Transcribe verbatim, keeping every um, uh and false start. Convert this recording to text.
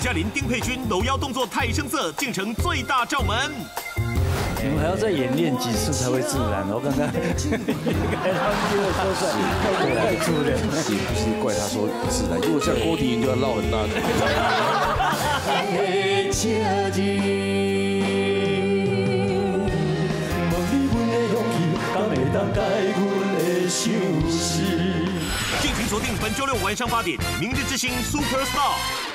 嘉玲、丁佩君搂腰动作太生涩，竟成最大罩门。 你们还要再演练几次才会自然。我刚刚应该他们就会说出来，太太出了。 也不是怪他说不自然，如果像郭迪云就要绕很大圈。 敬请锁定本周六晚上八点，《明日之星 Super Star》。